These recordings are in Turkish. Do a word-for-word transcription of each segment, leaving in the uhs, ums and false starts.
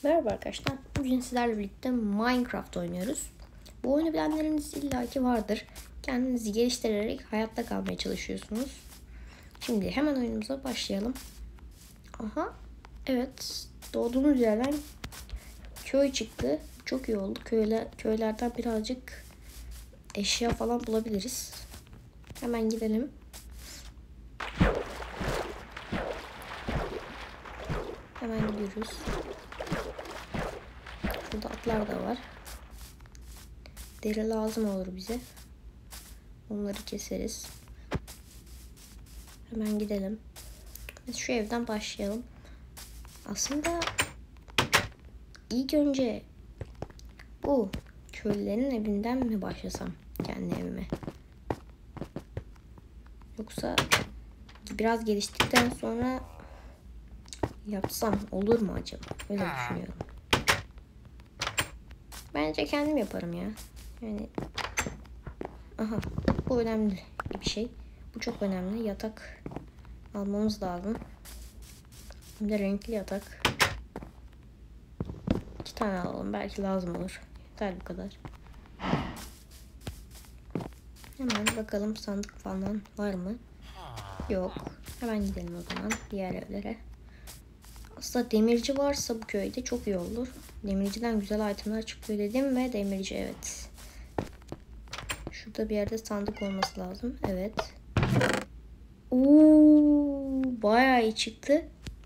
Merhaba arkadaşlar. Bugün sizlerle birlikte Minecraft oynuyoruz. Bu oyunu bilenleriniz illaki vardır. Kendinizi geliştirerek hayatta kalmaya çalışıyorsunuz. Şimdi hemen oyunumuza başlayalım. Aha. Evet. Doğduğumuz yerden köy çıktı. Çok iyi oldu. Köyler, köylerden birazcık eşya falan bulabiliriz. Hemen gidelim. Hemen gidiyoruz. Burada atlar da var. Deri lazım olur bize. Onları keseriz. Hemen gidelim. Biz şu evden başlayalım. Aslında ilk önce bu köylülerin evinden mi başlasam kendi evime? Yoksa biraz geliştikten sonra yapsam olur mu acaba? Öyle düşünüyorum. Bence kendim yaparım ya. Yani aha, bu önemli bir şey. Bu çok önemli. Yatak almamız lazım. Hem de renkli yatak. İki tane alalım. Belki lazım olur. Yeter bu kadar. Hemen bakalım sandık falan var mı? Yok. Hemen gidelim o zaman diğer evlere. Aslında demirci varsa bu köyde çok iyi olur. Demirciden güzel itemler çıkıyor dedim ve demirci evet. Şurada bir yerde sandık olması lazım. Evet. Oo, bayağı iyi çıktı.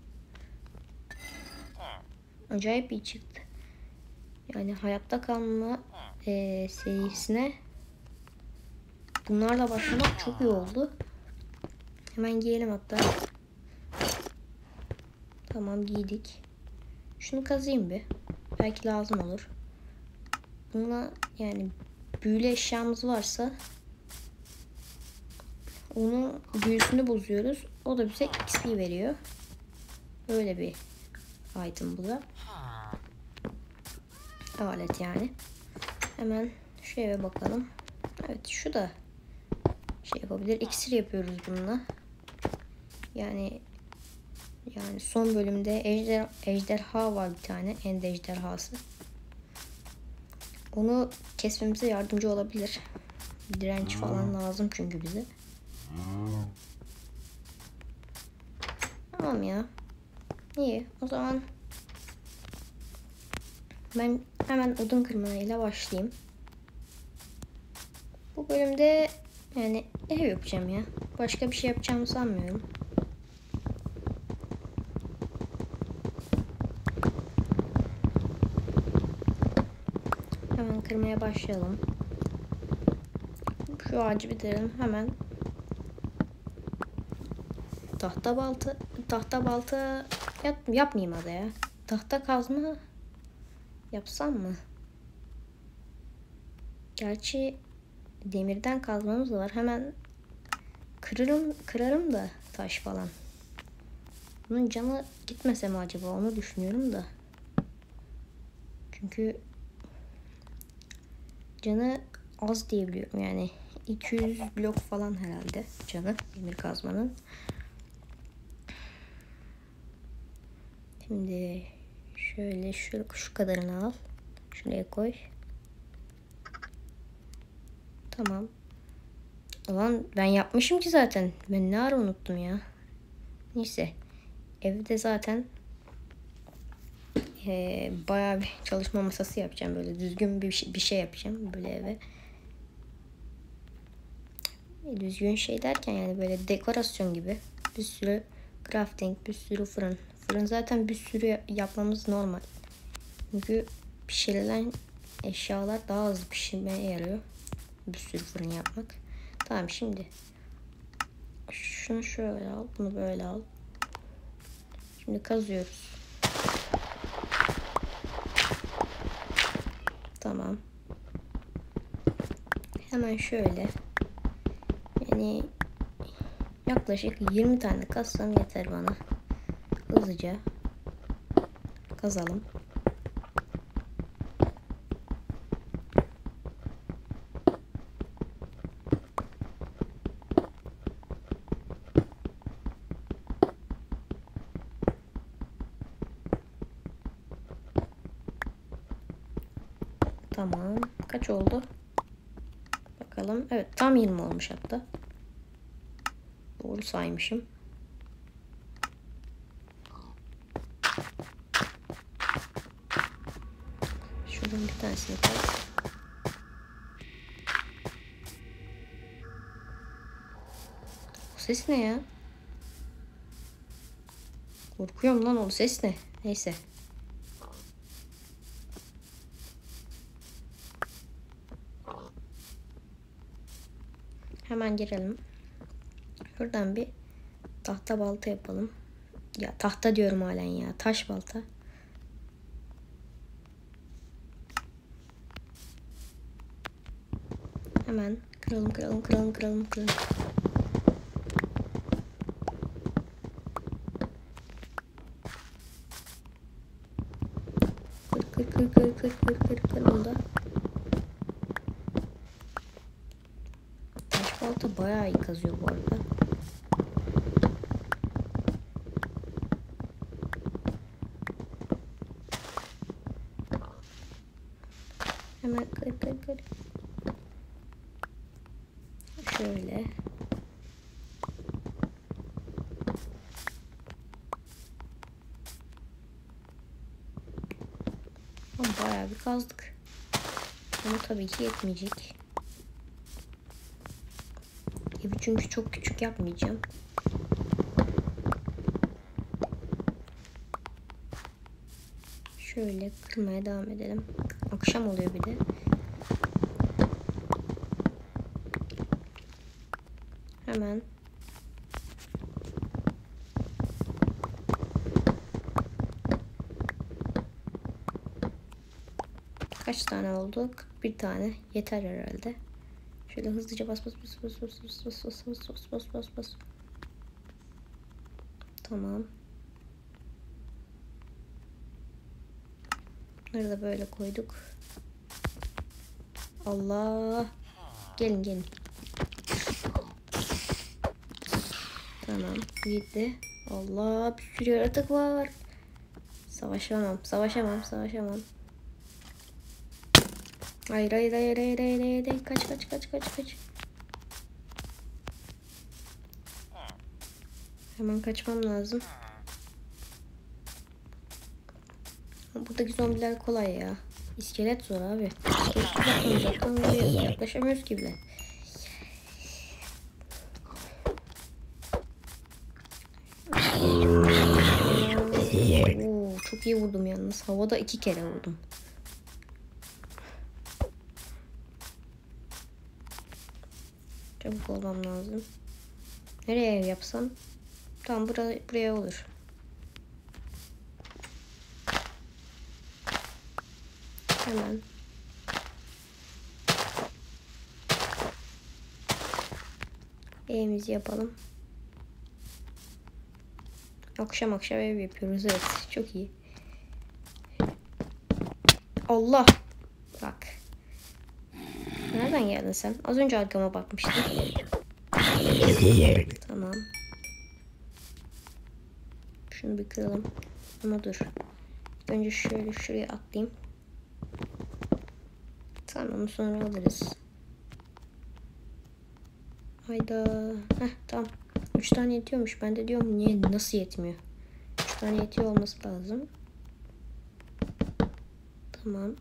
Acayip iyi çıktı. Yani hayatta kalma e, serisine bunlarla başlamak çok iyi oldu. Hemen giyelim hatta. Tamam, giydik. Şunu kazıyım bir. Belki lazım olur. Buna yani büyülü eşyamız varsa onun büyüsünü bozuyoruz. O da bize X P veriyor. Öyle bir item bu da. Alet yani. Hemen şu eve bakalım. Evet, şu da şey yapabilir. İksir yapıyoruz bununla. Yani yani son bölümde ejder, ejderha var bir tane. End ejderhası. Onu kesmemize yardımcı olabilir. Direnç falan lazım çünkü bize. Tamam ya. İyi. O zaman ben hemen odun kırmayla başlayayım. Bu bölümde yani ev yapacağım ya. Başka bir şey yapacağımı sanmıyorum. Hemen kırmaya başlayalım. Şu ağacı bitirelim hemen. Tahta balta, tahta balta yap, yapmayayım hadi ya. Tahta kazma yapsam mı? Gerçi demirden kazmamız var. Hemen kırarım, kırarım da taş falan. Bunun canı gitmese mi acaba? Onu düşünüyorum da. Çünkü canı az diye biliyorum. Yani iki yüz blok falan herhalde canı demir kazmanın. Şimdi şöyle şu, şu kadarını al. Şuraya koy. Tamam. Ulan ben yapmışım ki zaten. Ben ne ara unuttum ya. Neyse. Evde zaten e, bayağı bir çalışma masası yapacağım. Böyle düzgün bir şey, bir şey yapacağım. Böyle eve. E, düzgün şey derken yani böyle dekorasyon gibi. Bir sürü crafting, bir sürü fırın. Fırın zaten bir sürü yapmamız normal. Çünkü pişirilen eşyalar daha hızlı pişirmeye yarıyor. Bir sürü fırın yapmak. Tamam, şimdi şunu şöyle al, bunu böyle al. Şimdi kazıyoruz. Tamam. Hemen şöyle. Yani yaklaşık yirmi tane kazsam yeter bana. Hızlıca kazalım. Tamam. Kaç oldu? Bakalım. Evet, tam yirmi olmuş hatta. Doğru saymışım. Şuradan bir tanesini koy. O ses ne ya? Korkuyorum lan, o ses ne? Neyse. Hemen girelim. Şuradan bir tahta balta yapalım. Ya tahta diyorum halen ya. Taş balta. Hemen kıralım kıralım kıralım kıralım kıralım. Kır kır kır kır kır kır kır kır bunu da. Taş balta bayağı iyi kazıyor bu arada. Hemen kır kır kır. Şöyle. Ama bayağı bir kazdık. Ama tabii ki yetmeyecek. Evi çünkü çok küçük yapmayacağım. Şöyle kırmaya devam edelim. Akşam oluyor bir de. Hemen kaç tane oldu? kırk bir tane. Yeter herhalde. Şöyle hızlıca bas bas bas bas bas bas bas bas bas bas bas bas bas. Tamam. Bunları da böyle koyduk. Allah. Gelin gelin. Tamam. Gitti. Allah. Bir sürü yaratık var. Savaşamam. Savaşamam. Savaşamam. Hayır hayır hayır hayır hayır hayır. hayır. Kaç kaç kaç kaç kaç. Hemen kaçmam lazım. Buradaki zombiler kolay ya. İskelet zor abi. İskelet uzaktan uzaktan yaklaşamıyoruz ki bile. Oo, çok iyi vurdum yalnız. Havada iki kere vurdum. Çabuk olmam lazım. Nereye ev yapsam? Tamam, buraya, buraya olur. Hemen. Evimizi yapalım. Akşam akşam ev yapıyoruz. Evet, çok iyi. Allah. Bak. Nereden geldin sen? Az önce arkama bakmıştım. Tamam. Şunu bir kıralım. Ama dur. Önce şöyle şuraya atlayayım. Tamam, sonra alırız. Hayda. Heh, tamam. üç tane yetiyormuş. Ben de diyorum niye, nasıl yetmiyor? üç tane yetiyor olması lazım. Tamam.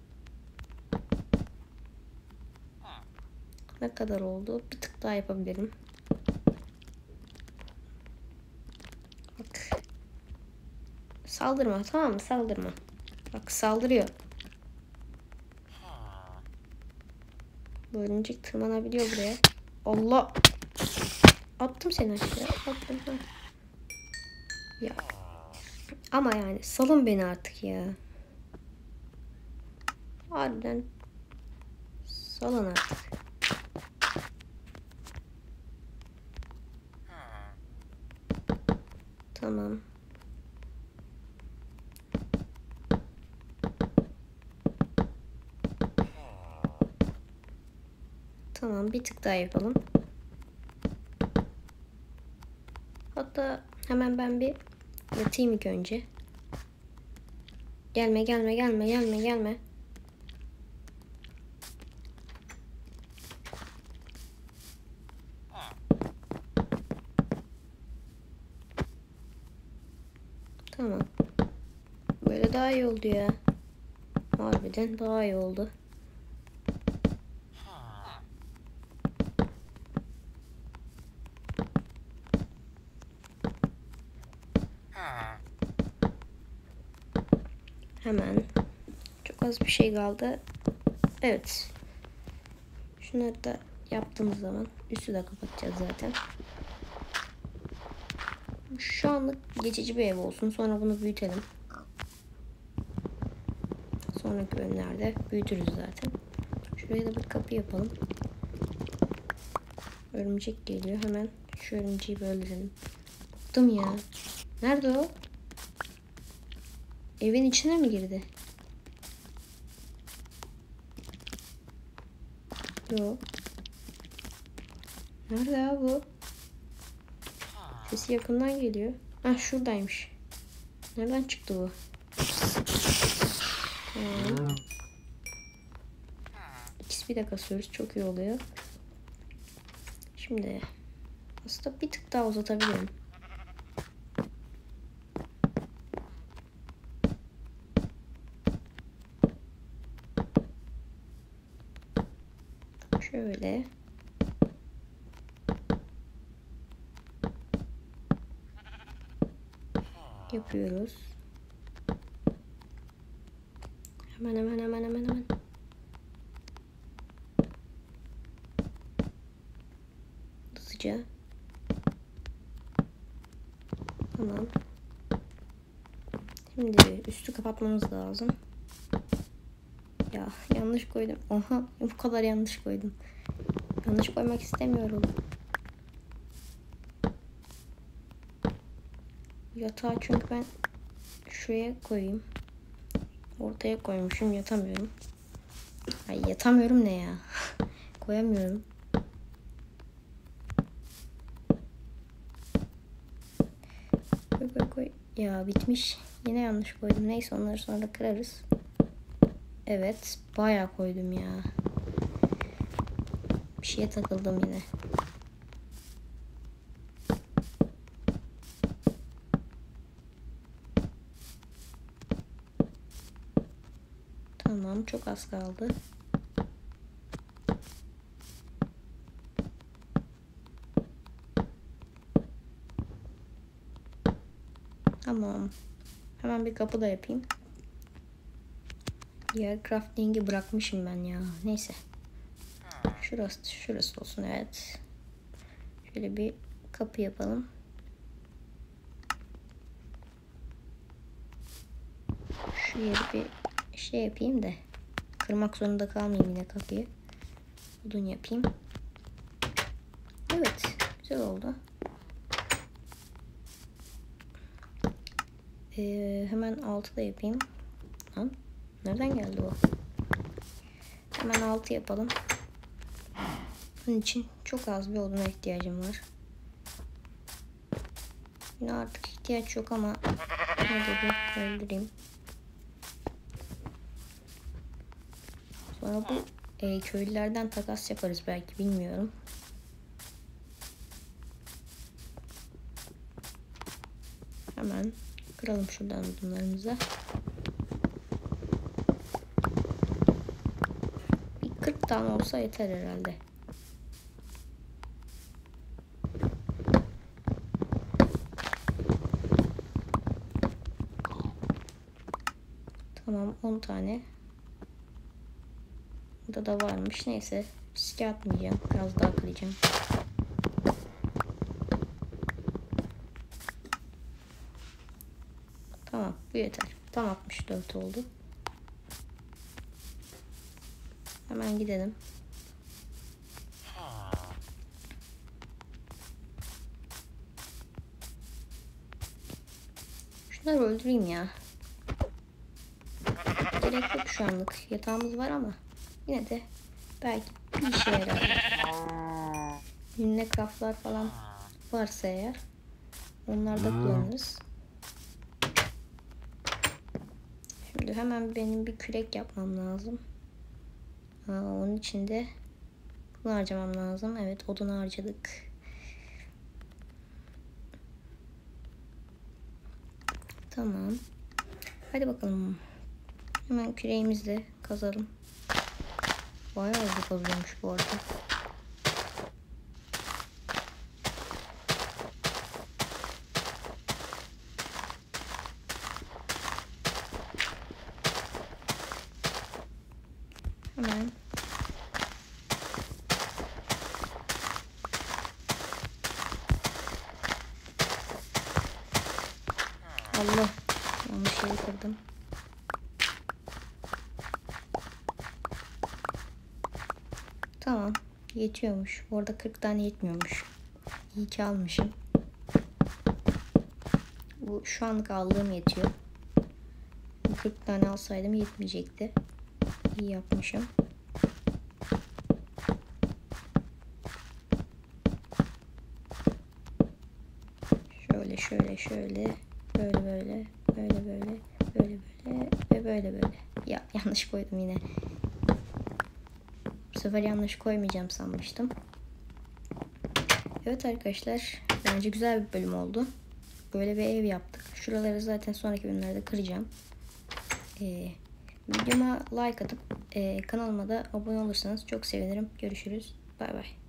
Ne kadar oldu? Bir tık daha yapabilirim. Bak. Saldırma, tamam mı? Saldırma. Bak, saldırıyor. Bu örümcek tırmanabiliyor buraya. Allah. Attım seni aşağıya. Attım. Ha. Ya. Ama yani salın beni artık ya. Harbiden salın artık. Tamam. Tamam, bir tık daha yapalım. Hatta hemen ben bir yatayım ilk önce. Gelme gelme gelme gelme gelme. Böyle daha iyi oldu ya. Harbiden daha iyi oldu. Hemen çok az bir şey kaldı. Evet. Şunları da yaptığımız zaman üstü de kapatacağız zaten. Şu anlık geçici bir ev olsun. Sonra bunu büyütelim. Sonraki bölümlerde büyütürüz zaten. Şuraya da bir kapı yapalım. Örümcek geliyor. Hemen şu örümceği öldürelim. Bıktım ya. Nerede o? Evin içine mi girdi? Yok. Nerede ya bu? Sesi yakından geliyor. Ah, şuradaymış. Nereden çıktı bu? Tamam. X P de kasıyoruz. Çok iyi oluyor. Şimdi aslında bir tık daha uzatabilirim. Şöyle. Yapıyoruz. Hemen hemen hemen hemen hemen. Hızlıca. Tamam. Şimdi üstü kapatmamız lazım. Ya yanlış koydum. Oha, bu kadar yanlış koydum. Yanlış koymak istemiyorum. Yatağı çünkü ben şuraya koyayım. Ortaya koymuşum, yatamıyorum. Ay, yatamıyorum ne ya? Koyamıyorum. Koy koy koy. Ya bitmiş. Yine yanlış koydum. Neyse, onları sonra kırarız. Evet, bayağı koydum ya. Bir şeye takıldım yine. Tamam, çok az kaldı. Tamam. Hemen bir kapı da yapayım. Yer crafting'i bırakmışım ben ya. Neyse. Şurası, şurası olsun, evet. Şöyle bir kapı yapalım. Şu yeri bir şey yapayım da kırmak zorunda kalmayayım yine kapıyı. Odun yapayım. Evet, güzel oldu. Ee, hemen altı da yapayım. Ha, nereden geldi o? Hemen altı yapalım. Bunun için çok az bir oduna ihtiyacım var. Yine artık ihtiyaç yok ama hadi bir öldüreyim. Sonra bu e, köylülerden takas yaparız belki, bilmiyorum. Hemen kıralım şuradan odunlarımızı. Bir kırk tane olsa yeter herhalde. Tamam, on tane. Burada da varmış. Neyse, riske atmayacağım. Biraz daha kıracağım. Tamam, bu yeter. Tam altmış dört oldu. Hemen gidelim. Şunları öldüreyim ya. Gerek yok şu anlık. Yatağımız var ama yine de belki bir işe yarar. Yünle craftlar falan varsa eğer onları da kullanırız. Şimdi hemen benim bir kürek yapmam lazım. Aa, onun için de bunu harcamam lazım. Evet, odun harcadık. Tamam. Hadi bakalım. Hemen küreğimizle kazalım. Bayağı hızlı kazıyormuş bu arada. Hemen Allah, yanlış yeri kırdım. Tamam, yetiyormuş. Bu arada kırk tane yetmiyormuş. İyi ki almışım. Bu şu anlık aldığım yetiyor. kırk tane alsaydım yetmeyecekti. İyi yapmışım. Şöyle şöyle şöyle böyle böyle böyle böyle böyle böyle ve böyle böyle. Ya yanlış koydum yine. Bu sefer yanlış koymayacağım sanmıştım. Evet arkadaşlar, bence güzel bir bölüm oldu. Böyle bir ev yaptık. Şuraları zaten sonraki bölümlerde kıracağım. Ee, videoma like atıp e, kanalıma da abone olursanız çok sevinirim. Görüşürüz. Bay bay.